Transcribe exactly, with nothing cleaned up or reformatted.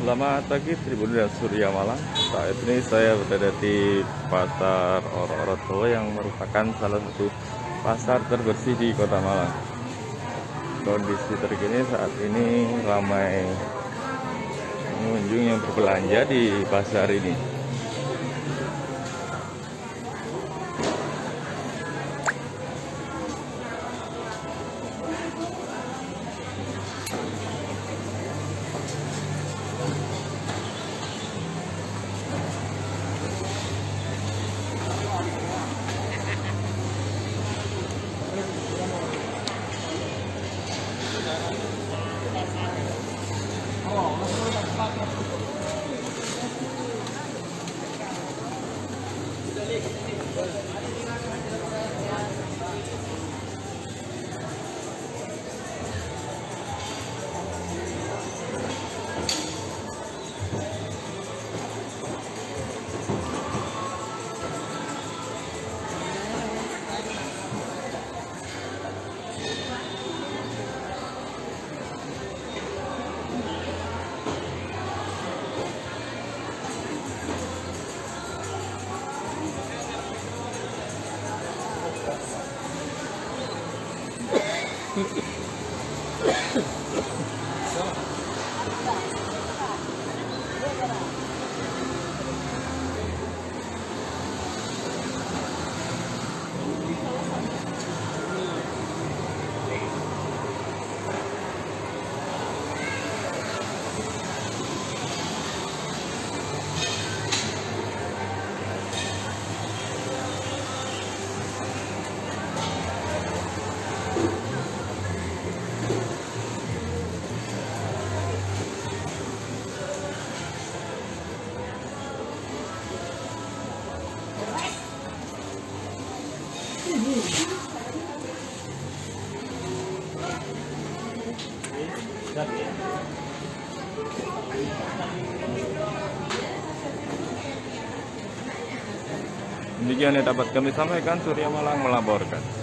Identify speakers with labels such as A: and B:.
A: Selamat pagi Tribun dan Surya Malang. Saat ini saya berada di Pasar Oro-Oro yang merupakan salah satu pasar terbersih di Kota Malang. Kondisi terkini saat ini ramai pengunjung yang berbelanja di pasar ini. Demikian yang dapat kami sampaikan, Surya Malang melaporkan.